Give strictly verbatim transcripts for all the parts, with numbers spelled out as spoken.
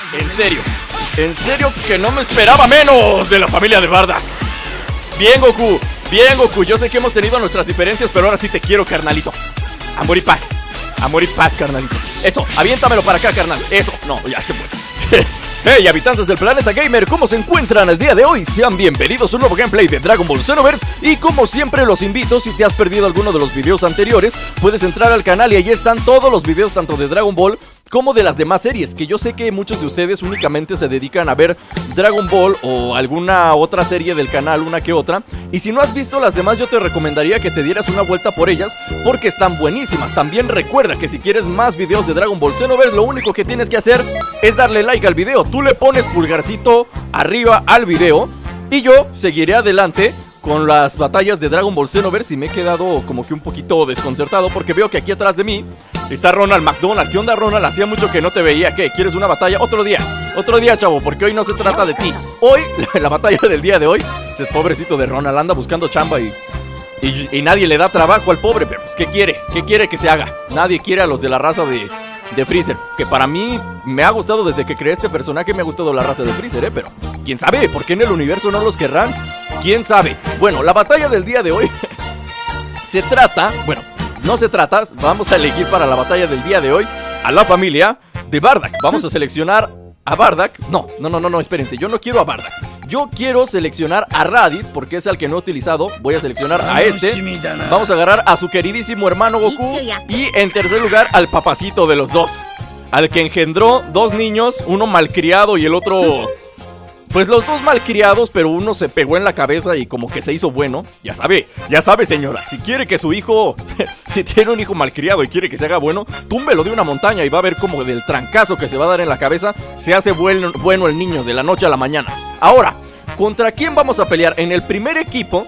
En serio, en serio que no me esperaba menos de la familia de Bardock. Bien, Goku, bien, Goku. Yo sé que hemos tenido nuestras diferencias, pero ahora sí te quiero, carnalito. Amor y paz, amor y paz, carnalito. Eso, aviéntamelo para acá, carnal. Eso, no, ya se fue. Hey, habitantes del planeta gamer, ¿cómo se encuentran el día de hoy? Sean bienvenidos a un nuevo gameplay de Dragon Ball Xenoverse. Y como siempre los invito, si te has perdido alguno de los videos anteriores, puedes entrar al canal y ahí están todos los videos tanto de Dragon Ball como de las demás series, que yo sé que muchos de ustedes únicamente se dedican a ver Dragon Ball o alguna otra serie del canal, una que otra. Y si no has visto las demás, yo te recomendaría que te dieras una vuelta por ellas, porque están buenísimas. También recuerda que si quieres más videos de Dragon Ball Xenoverse, lo único que tienes que hacer es darle like al video. Tú le pones pulgarcito arriba al video y yo seguiré adelante con las batallas de Dragon Ball Xenoverse. Y me he quedado como que un poquito desconcertado porque veo que aquí atrás de mí está Ronald McDonald. ¿Qué onda, Ronald? Hacía mucho que no te veía. ¿Qué? ¿Quieres una batalla? Otro día, otro día, chavo, porque hoy no se trata de ti. Hoy, la, la batalla del día de hoy, ese pobrecito de Ronald anda buscando chamba y, y, y nadie le da trabajo al pobre. Pero pues, ¿qué quiere? ¿Qué quiere que se haga? Nadie quiere a los de la raza de, de Freezer, que para mí me ha gustado desde que creé este personaje. Me ha gustado la raza de Freezer, ¿eh? Pero quién sabe, ¿por qué en el universo no los querrán? ¿Quién sabe? Bueno, la batalla del día de hoy se trata, bueno, no se trata, vamos a elegir para la batalla del día de hoy a la familia de Bardock. Vamos a seleccionar a Bardock. No, no, no, no, no, espérense, yo no quiero a Bardock. Yo quiero seleccionar a Raditz, porque es al que no he utilizado. Voy a seleccionar a este. Vamos a agarrar a su queridísimo hermano Goku. Y en tercer lugar al papacito de los dos, al que engendró dos niños, uno malcriado y el otro... Pues los dos malcriados, pero uno se pegó en la cabeza y como que se hizo bueno. Ya sabe, ya sabe, señora, si quiere que su hijo, si tiene un hijo malcriado y quiere que se haga bueno, túmbelo de una montaña y va a ver como del trancazo que se va a dar en la cabeza se hace bueno, bueno el niño de la noche a la mañana. Ahora, ¿contra quién vamos a pelear? En el primer equipo...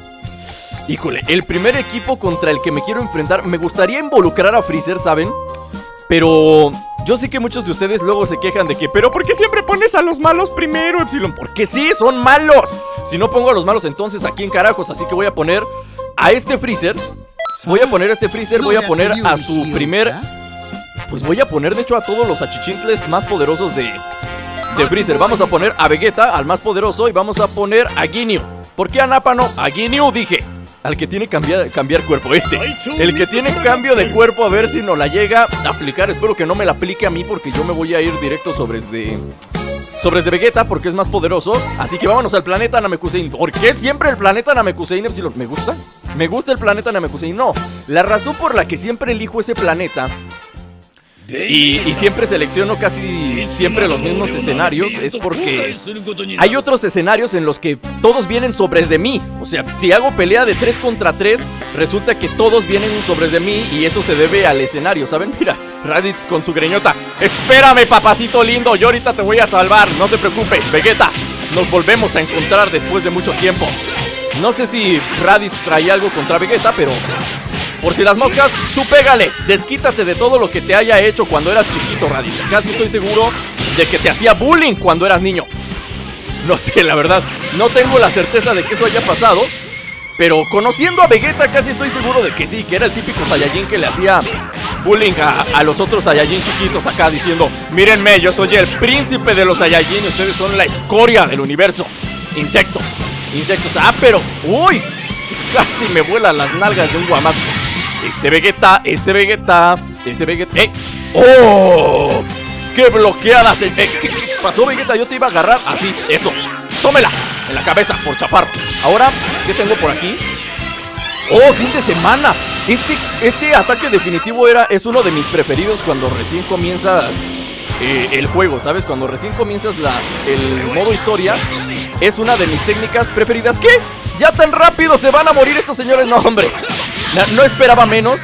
Híjole, el primer equipo contra el que me quiero enfrentar, me gustaría involucrar a Freezer, ¿saben? Pero... yo sé que muchos de ustedes luego se quejan de que ¿pero por qué siempre pones a los malos primero, Epsilon? Porque sí, son malos. Si no pongo a los malos, entonces ¿a quién carajos? Así que voy a poner a este Freezer. Voy a poner a este Freezer, voy a poner a su primer... Pues voy a poner de hecho a todos los achichincles más poderosos de, de Freezer. Vamos a poner a Vegeta, al más poderoso, y vamos a poner a Ginyu. ¿Por qué a Nappa no? A Ginyu dije. Al que tiene cambiar, cambiar cuerpo, este. El que tiene cambio de cuerpo, a ver si no la llega a aplicar. Espero que no me la aplique a mí, porque yo me voy a ir directo sobre de... Sobres de Vegeta, porque es más poderoso. Así que vámonos al planeta Namekusein. ¿Por qué siempre el planeta Namekusein, Epsilon? ¿Me gusta? ¿Me gusta el planeta Namekusein? No, la razón por la que siempre elijo ese planeta Y, y siempre selecciono casi siempre los mismos escenarios es porque hay otros escenarios en los que todos vienen sobres de mí. O sea, si hago pelea de tres contra tres, resulta que todos vienen sobres de mí y eso se debe al escenario, ¿saben? Mira, Raditz con su greñota. Espérame, papacito lindo, yo ahorita te voy a salvar, no te preocupes, Vegeta. Nos volvemos a encontrar después de mucho tiempo. No sé si Raditz traía algo contra Vegeta, pero... por si las moscas, tú pégale. Desquítate de todo lo que te haya hecho cuando eras chiquito, Raditz. Casi estoy seguro de que te hacía bullying cuando eras niño. No sé, la verdad, no tengo la certeza de que eso haya pasado, pero conociendo a Vegeta casi estoy seguro de que sí, que era el típico Saiyajin que le hacía bullying a, a los otros Saiyajin chiquitos acá diciendo: mírenme, yo soy el príncipe de los Saiyajin y ustedes son la escoria del universo. Insectos, insectos. Ah, pero, uy, casi me vuelan las nalgas de un guamazo. Ese Vegeta, ese Vegeta, ese Vegeta. ¡Eh! ¡Oh! ¡Qué bloqueadas! Eh, ¿Qué, ¿Qué pasó, Vegeta? Yo te iba a agarrar así, eso. ¡Tómela! En la cabeza, por chaparro. Ahora, ¿qué tengo por aquí? ¡Oh, fin de semana! Este, este ataque definitivo era, es uno de mis preferidos cuando recién comienzas eh, el juego, ¿sabes? Cuando recién comienzas la, el modo historia, es una de mis técnicas preferidas. ¿Qué? ¿Ya tan rápido se van a morir estos señores? No, hombre. No, no esperaba menos.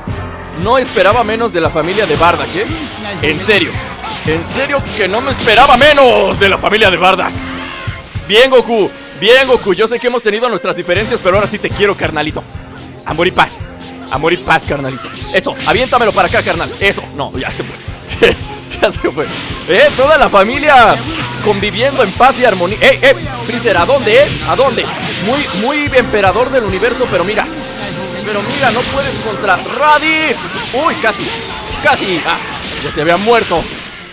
No esperaba menos de la familia de Bardock, ¿eh? En serio. En serio que no me esperaba menos de la familia de Bardock. Bien, Goku. Bien, Goku. Yo sé que hemos tenido nuestras diferencias, pero ahora sí te quiero, carnalito. Amor y paz. Amor y paz, carnalito. Eso, aviéntamelo para acá, carnal. Eso, no, ya se fue. Ya se fue. Eh, toda la familia conviviendo en paz y armonía. Eh, eh, Freezer, ¿a dónde, eh? ¿A dónde? Muy, muy emperador del universo, pero mira. Pero mira, no puedes contra Raditz. Uy, casi, casi. Ah, ya se había muerto.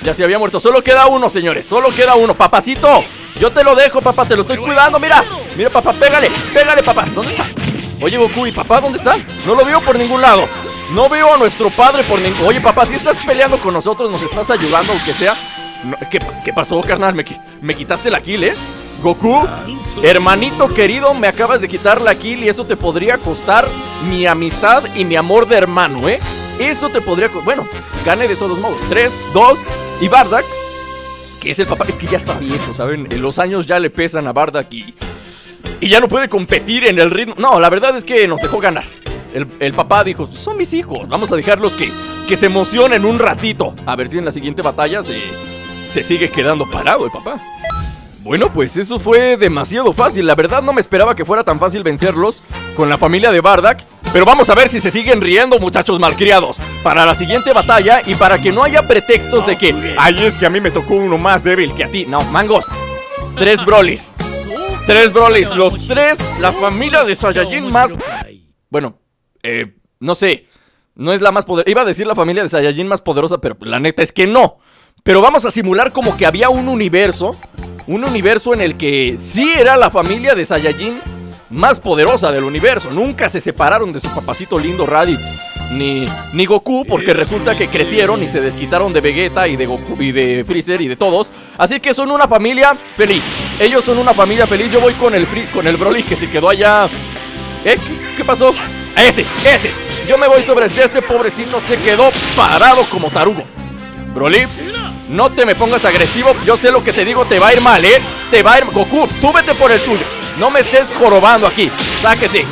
Ya se había muerto. Solo queda uno, señores. Solo queda uno. Papacito, yo te lo dejo, papá. Te lo estoy cuidando. Mira. Mira, papá. Pégale. Pégale, papá. ¿Dónde está? Oye, Goku, ¿y papá dónde está? No lo veo por ningún lado. No veo a nuestro padre por ningún... Oye, papá, si estás peleando con nosotros, nos estás ayudando, aunque sea... No, ¿qué, ¿Qué pasó, carnal? Me, me quitaste la kill, ¿eh? Goku, hermanito querido, me acabas de quitar la kill y eso te podría costar mi amistad y mi amor de hermano, ¿eh? Eso te podría... Bueno, gané de todos modos. Tres, dos, y Bardock, que es el papá... Es que ya está viejo, ¿saben? Los años ya le pesan a Bardock y... Y ya no puede competir en el ritmo. No, la verdad es que nos dejó ganar. El, el papá dijo, son mis hijos, vamos a dejarlos que, que se emocionen un ratito. A ver si en la siguiente batalla se, se sigue quedando parado el papá. Bueno, pues eso fue demasiado fácil. La verdad no me esperaba que fuera tan fácil vencerlos con la familia de Bardock. Pero vamos a ver si se siguen riendo, muchachos malcriados, para la siguiente batalla. Y para que no haya pretextos de que, ay, es que a mí me tocó uno más débil que a ti. No, mangos, tres Brolys. Tres Brolys, los tres, la familia de Saiyajin más... Bueno, eh, no sé, no es la más poderosa. Iba a decir la familia de Saiyajin más poderosa, pero la neta es que no. Pero vamos a simular como que había un universo, un universo en el que sí era la familia de Saiyajin más poderosa del universo. Nunca se separaron de su papacito lindo Raditz Ni, ni Goku, porque resulta que crecieron y se desquitaron de Vegeta y de Goku y de Freezer y de todos. Así que son una familia feliz. Ellos son una familia feliz. Yo voy con el free, con el Broly que se quedó allá. ¿Eh? ¿Qué pasó? A este, este. Yo me voy sobre este, este pobrecito se quedó parado como tarugo. Broly, no te me pongas agresivo. Yo sé lo que te digo, te va a ir mal, ¿eh? Te va a ir... Goku, tú vete por el tuyo. No me estés jorobando aquí. Sáquese.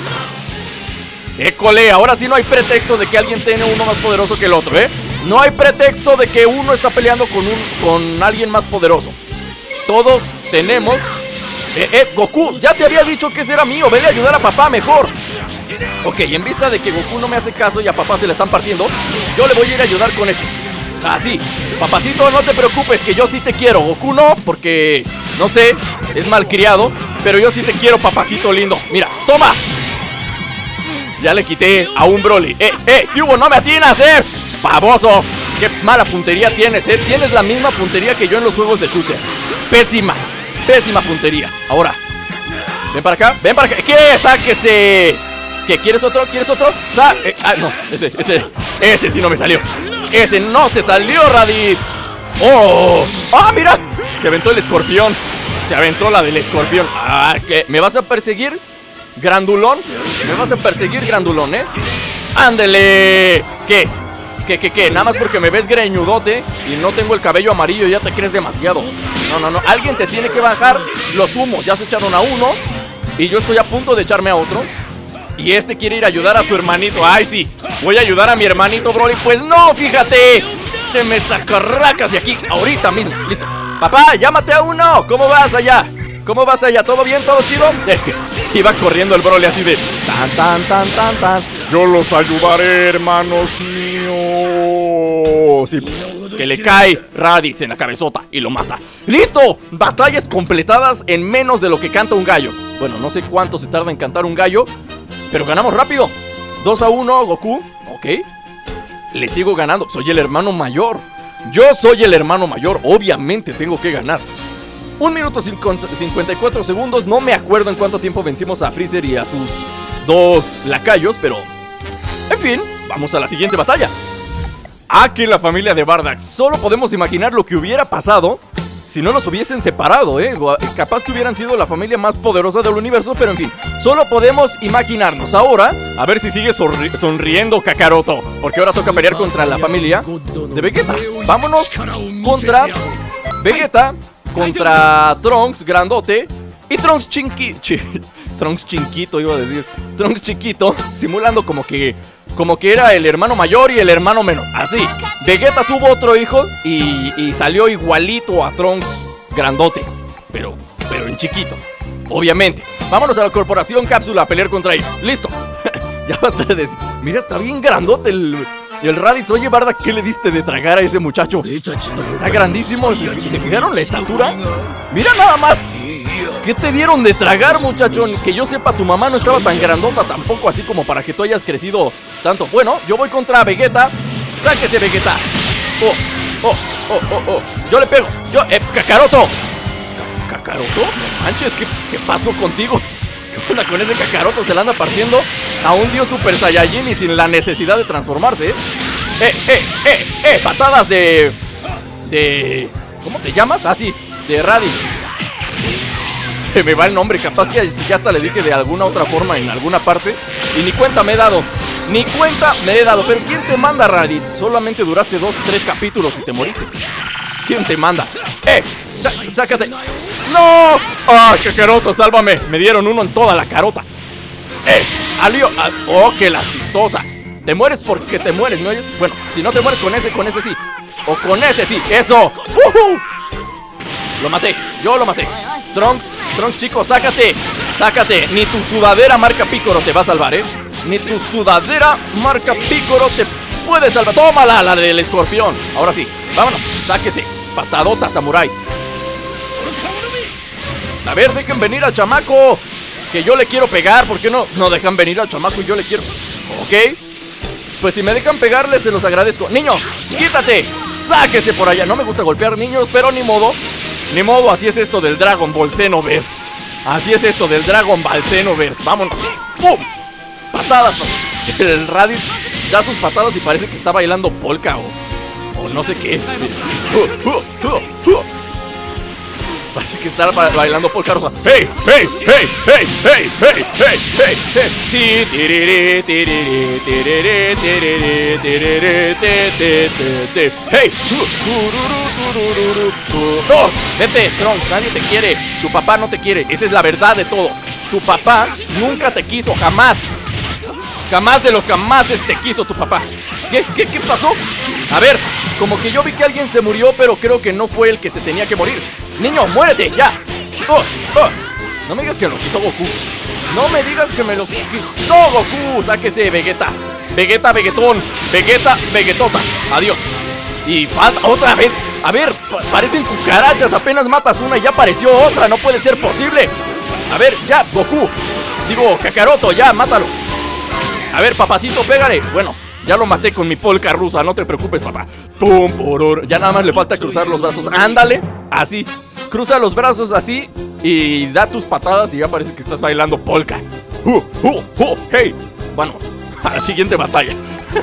École, ahora sí no hay pretexto de que alguien tiene uno más poderoso que el otro, ¿eh? No hay pretexto de que uno está peleando con, un, con alguien más poderoso. Todos tenemos... Eh, eh, Goku, ya te había dicho que ese era mío. Vele a ayudar a papá mejor. Ok, en vista de que Goku no me hace caso y a papá se le están partiendo, yo le voy a ir a ayudar con este. Así, papacito, no te preocupes, que yo sí te quiero. Goku no, porque, no sé, es malcriado, pero yo sí te quiero, papacito lindo. Mira, toma. Ya le quité a un Broly. Eh, eh, ¿qué hubo? No me atinas, eh. Baboso, qué mala puntería tienes, eh. Tienes la misma puntería que yo en los juegos de shooter. Pésima, pésima puntería. Ahora, ven para acá, ven para acá. ¿Qué? Sáquese. ¿Qué? ¿Quieres otro? ¿Quieres otro? Sa eh, ah, no, ese, ese, ese sí no me salió. Ese no te salió, Raditz. Oh, ah, mira. Se aventó el escorpión. Se aventó la del escorpión. Ah, ¿qué? ¿Me vas a perseguir? Grandulón, me vas a perseguir, Grandulón, ¿eh? ¡Ándele! ¿Qué? ¿Qué, qué, qué? Nada más porque me ves greñudote y no tengo el cabello amarillo, ya te crees demasiado. No, no, no, alguien te tiene que bajar los humos. Ya se echaron a uno y yo estoy a punto de echarme a otro. Y este quiere ir a ayudar a su hermanito. ¡Ay, sí! Voy a ayudar a mi hermanito Broly. Pues no, fíjate. Te me sacarracas de aquí ahorita mismo. Listo. Papá, llámate a uno. ¿Cómo vas allá? ¿Cómo vas allá? ¿Todo bien? ¿Todo chido? Iba corriendo el Broly así de tan, tan, tan, tan, tan. Yo los ayudaré, hermanos míos. Y pff, que le cae Raditz en la cabezota y lo mata. ¡Listo! Batallas completadas en menos de lo que canta un gallo. Bueno, no sé cuánto se tarda en cantar un gallo, pero ganamos rápido. dos a uno, Goku. Ok. Le sigo ganando. Soy el hermano mayor. Yo soy el hermano mayor. Obviamente tengo que ganar. Un minuto cincuenta y cuatro segundos. No me acuerdo en cuánto tiempo vencimos a Freezer y a sus dos lacayos, pero... En fin, vamos a la siguiente batalla. Aquí la familia de Bardock. Solo podemos imaginar lo que hubiera pasado si no nos hubiesen separado, ¿eh? Capaz que hubieran sido la familia más poderosa del universo, pero en fin, solo podemos imaginarnos. Ahora, a ver si sigue sonriendo Kakaroto, porque ahora toca pelear contra la familia de Vegeta. Vámonos contra Vegeta, contra Trunks grandote y Trunks chinqui... Ch Trunks chinquito, iba a decir. Trunks chiquito, simulando como que... Como que era el hermano mayor y el hermano menor. Así, Vegeta tuvo otro hijo y, y salió igualito a Trunks grandote, Pero, pero en chiquito, obviamente. Vámonos a la Corporación Cápsula a pelear contra ellos. ¡Listo! Ya basta de decir. Mira, está bien grandote el... El Raditz. Oye, Bardock, ¿qué le diste de tragar a ese muchacho? Está grandísimo. ¿Se, ¿se fijaron la estatura? Mira nada más. ¿Qué te dieron de tragar, muchachón? Que yo sepa, tu mamá no estaba tan grandota tampoco, así como para que tú hayas crecido tanto. Bueno, yo voy contra Vegeta. ¡Sáquese, Vegeta! ¡Oh! ¡Oh! oh, oh, oh. Yo le pego. Yo, eh, Kakaroto. Ka ¿Kakaroto? No manches, ¿qué, ¿qué pasó contigo? ¿Qué onda con ese Kakaroto? Se la anda partiendo a un dios Super Saiyajin y sin la necesidad de transformarse, ¿eh? Eh, eh, eh, eh, patadas de... De... ¿Cómo te llamas? Ah, sí, de Raditz. Se me va el nombre, capaz que ya hasta le dije de alguna otra forma en alguna parte y ni cuenta me he dado. Ni cuenta me he dado. Pero ¿quién te manda, Raditz? Solamente duraste dos, tres capítulos y te moriste. ¿Quién te manda? ¡Eh! Sá ¡Sácate! ¡No! ¡Ah, Kakaroto, sálvame! Me dieron uno en toda la carota. ¡Eh! ¡Alio! Ah, ¡oh, que la chistosa! Te mueres porque te mueres, ¿no oyes? Bueno, si no te mueres con ese, con ese sí. O con ese sí, ¡eso! ¡Uh-huh! Lo maté, yo lo maté. Trunks, Trunks, chico, sácate. Sácate, ni tu sudadera marca Picoro te va a salvar, ¿eh? Ni tu sudadera marca Picoro te puede salvar. Tómala, la del escorpión. Ahora sí, vámonos, sáquese. Patadota, samurai. A ver, dejen venir al chamaco, que yo le quiero pegar. ¿Por qué no? No dejan venir al chamaco y yo le quiero... Ok. Pues si me dejan pegarle, se los agradezco. Niño, quítate. Sáquese por allá. No me gusta golpear niños, pero ni modo. Ni modo, así es esto del Dragon Ball Xenoverse. Así es esto del Dragon Ball Xenoverse. Vámonos. ¡Pum! Patadas. El Raditz da sus patadas y parece que está bailando polka o, o no sé qué. Uh, uh, uh, uh. Parece que está bailando polka rosa. ¡Hey! ¡Hey! ¡Hey! ¡Hey! ¡Hey! ¡Hey! ¡Hey! ¡Hey! ¡Hey! ¡Ti! ¡Tiriri! ¡Tiriri! ¡Tiriri! ¡Tiriri! ¡Tiriri! ¡Te! ¡Hey! ¡No! ¡Vete, Trunks! Nadie te quiere. Tu papá no te quiere. Esa es la verdad de todo. Tu papá nunca te quiso. Jamás. Jamás de los jamases te quiso tu papá. ¿Qué? ¿Qué? ¿Qué pasó? A ver, como que yo vi que alguien se murió, pero creo que no fue el que se tenía que morir. Niño, muérete, ya. Oh, oh. No me digas que lo quitó Goku. No me digas que me lo quitó Goku. Sáquese, Vegeta. Vegeta, Vegetón. Vegeta, Vegetota. Adiós. Y falta otra vez. A ver, pa parecen cucarachas. Apenas matas una y ya apareció otra. No puede ser posible. A ver, ya, Goku. Digo, Kakaroto, ya, mátalo. A ver, papacito, pégale. Bueno, ya lo maté con mi polka rusa. No te preocupes, papá. Pum, poror. Ya nada más le falta cruzar los brazos. Ándale, así. Cruza los brazos así y da tus patadas y ya parece que estás bailando polka. Uh, uh, uh, hey. Vamos a la siguiente batalla.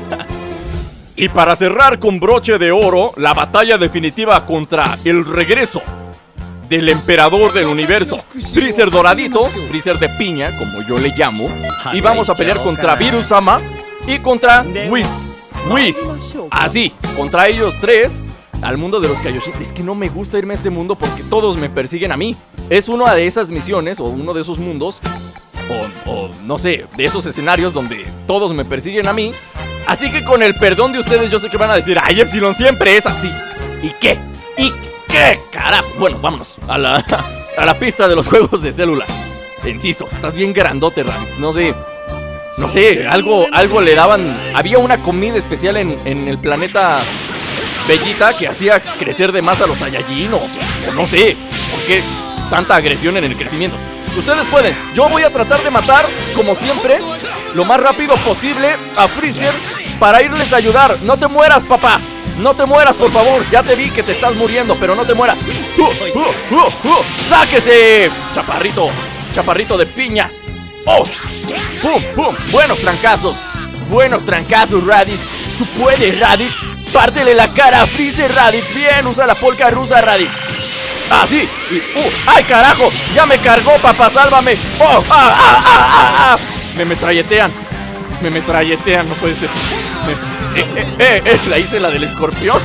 Y para cerrar con broche de oro, la batalla definitiva contra el regreso del emperador del universo, Freezer doradito, Freezer de piña, como yo le llamo. Y vamos a pelear contra Virusama y contra Whis. Whis, así, contra ellos tres. Al mundo de los Kaioshin. Es que no me gusta irme a este mundo porque todos me persiguen a mí. Es una de esas misiones o uno de esos mundos o, o no sé, de esos escenarios donde todos me persiguen a mí. Así que con el perdón de ustedes yo sé que van a decir, ay, Epsilon siempre es así. ¿Y qué? ¿Y qué? Carajo. Bueno, vámonos a la, a la pista de los juegos de celular. Insisto, estás bien grandote, Raditz. No sé, no sé, algo, algo le daban. Había una comida especial en, en el planeta Bellita que hacía crecer de más a los Saiyajin o, o no sé por qué tanta agresión en el crecimiento. Ustedes pueden, yo voy a tratar de matar, como siempre, lo más rápido posible a Freezer para irles a ayudar. No te mueras, papá, no te mueras, por favor. Ya te vi que te estás muriendo, pero no te mueras. uh, uh, uh, uh. ¡Sáquese! Chaparrito, chaparrito de piña. ¡Oh! ¡Pum, pum! Buenos trancazos, buenos trancazos, Raditz. Tú puedes, Raditz. Pártele la cara a Freezer, Raditz. Bien, usa la polka rusa, Raditz. Ah, sí. Y, uh, ¡ay, carajo! Ya me cargó, papá, sálvame. ¡Oh! ¡Ah, ah, ah, ah, ah! Me metralletean. Me metralletean, no puede ser. Me, eh, eh, eh, eh, ¿le hice la del escorpión?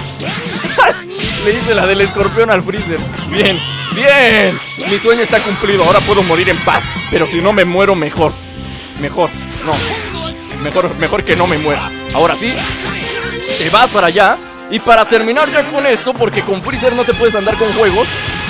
Le hice la del escorpión al Freezer. Bien, bien. Mi sueño está cumplido, ahora puedo morir en paz. Pero si no me muero, mejor. Mejor, no. Mejor, mejor que no me muera. Ahora sí, te vas para allá. Y para terminar ya con esto, porque con Freezer no te puedes andar con juegos.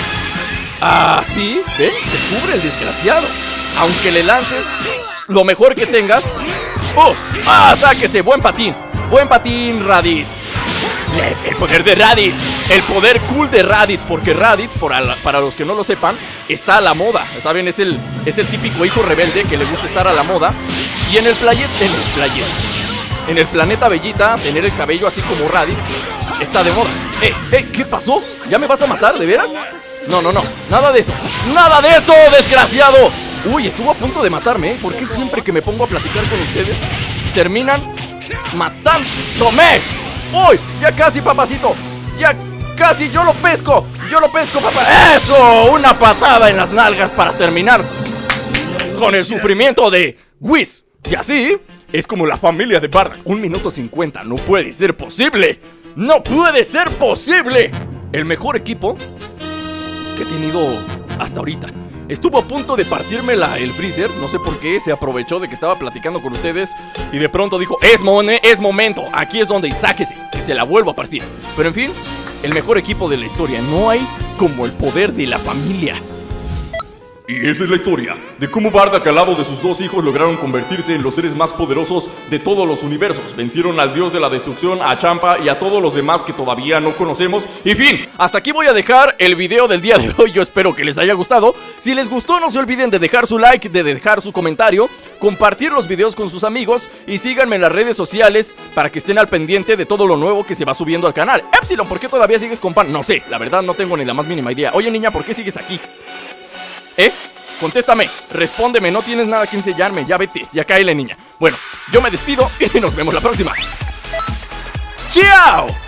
Ah, sí, ¿ven? Se cubre el desgraciado. Aunque le lances lo mejor que tengas. ¡Oh! ¡Ah, sáquese! Buen patín. Buen patín, Raditz. El poder de Raditz. El poder cool de Raditz. Porque Raditz, para, para los que no lo sepan, está a la moda. ¿Saben? Es el, es el típico hijo rebelde que le gusta estar a la moda. Y en el playet... En el playet... En el planeta Bellita, tener el cabello así como Raditz está de moda. ¡Eh, eh! ¿Qué pasó? ¿Ya me vas a matar, de veras? No, no, no, nada de eso. ¡Nada de eso, desgraciado! Uy, estuvo a punto de matarme, ¿eh? ¿Por qué siempre que me pongo a platicar con ustedes terminan matándome? ¡Uy! Ya casi, papacito. Ya casi, yo lo pesco. Yo lo pesco, papá. ¡Eso! Una patada en las nalgas para terminar con el sufrimiento de Whis. Y así es como la familia de Bardock. Un minuto cincuenta, no puede ser posible. ¡No puede ser posible! El mejor equipo que he tenido hasta ahorita. Estuvo a punto de partirme la, el freezer. No sé por qué, se aprovechó de que estaba platicando con ustedes y de pronto dijo, es, mone, es momento, aquí es donde sáquese, que se la vuelvo a partir. Pero en fin, el mejor equipo de la historia. No hay como el poder de la familia. Y esa es la historia de cómo Bardock al lado de sus dos hijos lograron convertirse en los seres más poderosos de todos los universos. Vencieron al dios de la destrucción, a Champa y a todos los demás que todavía no conocemos. Y fin, hasta aquí voy a dejar el video del día de hoy. Yo espero que les haya gustado. Si les gustó, no se olviden de dejar su like, de dejar su comentario, compartir los videos con sus amigos y síganme en las redes sociales para que estén al pendiente de todo lo nuevo que se va subiendo al canal. Epsilon, ¿por qué todavía sigues con pan? No sé, la verdad no tengo ni la más mínima idea. Oye, niña, ¿por qué sigues aquí? ¿Eh? Contéstame, respóndeme, no tienes nada que enseñarme, ya vete, ya cáele, niña. Bueno, yo me despido y nos vemos la próxima. ¡Chao!